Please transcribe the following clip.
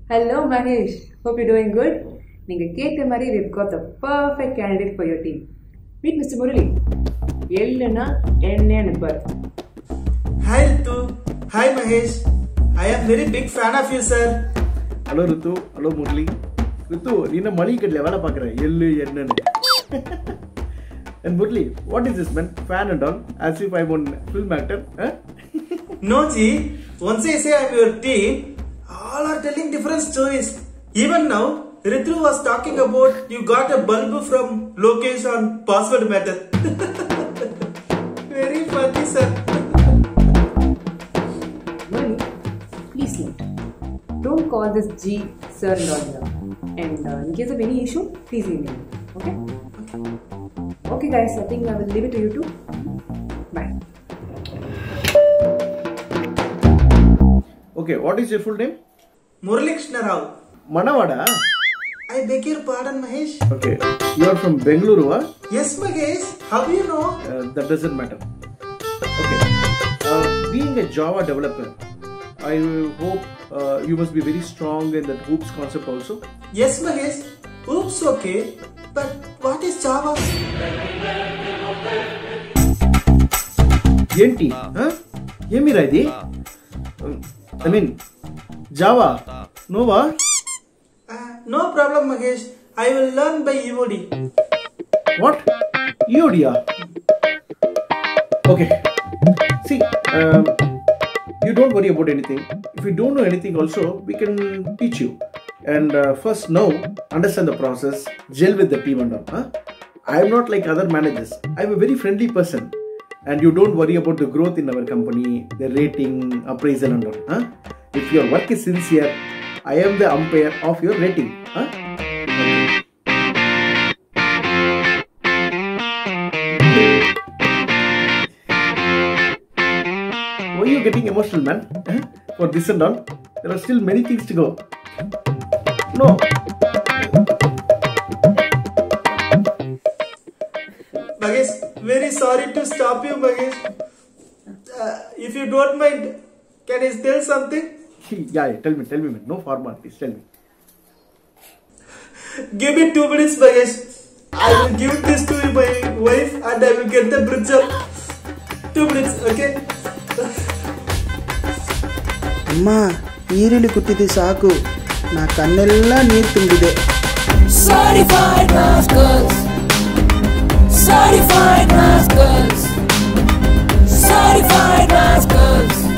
Hello Mahesh, hope you're doing good. Ninga kekka mari we've got the perfect candidate for your team. Meet Mr. Murali. Ellana enne anupar. Hi Ritu. Hi Mahesh. I am very big fan of you sir. Hello Ritu. Hello Murali. Ritu, neena mali kadle vela paakra. Ellu enna. And Murali, what is this man? Fan and all? As if I'm one film actor. Huh? No ji. Once I say I'm your team, all are telling different stories. Even now, Ritu was talking about you got a bulb from Lokesh on password matter. Very funny, sir. Murali, please note. Don't call this G sir and all here. And in case of any issue, please email me. Okay? Okay guys, I think I will leave it to you two. Bye. Okay, what is your full name? Murali Krishna Rao. Manavada? I beg your pardon, Mahesh. Okay, you are from Bengaluru, huh? Yes, Mahesh. How do you know? That doesn't matter. Okay, being a Java developer, I hope you must be very strong in that hoops concept also. Yes, Mahesh. Oops, okay. But what is Java? Yenti, huh? Yemira idi? I mean, Java, Nova? No problem, Mahesh. I will learn by EOD. What? EODA? Okay. See, you don't worry about anything. If you don't know anything also, we can teach you. And first know, understand the process, gel with the team and all. Huh? I am not like other managers. I am a very friendly person. And you don't worry about the growth in our company, the rating, appraisal and all. Huh? If your work is sincere, I am the umpire of your rating. Huh? Why are you getting emotional, man? Huh? For this and all, there are still many things to go. No. Mahesh, very sorry to stop you, Mahesh. If you don't mind, can I tell something? Yeah, tell me, man. No formalities, tell me. Give me 2 minutes, Mahesh. I will give this to my wife and I will get the bridge up. 2 minutes, okay? ಅಮ್ಮ ಈರುಳ್ಳಿ ಕುಟ್ಟಿದ್ದು ಸಾಕು ನಾ ಕಣ್ಣೆಲ್ಲ ನೀರು ತುಂಬಿದೆ Certified rascals. Certified rascals. Certified rascals.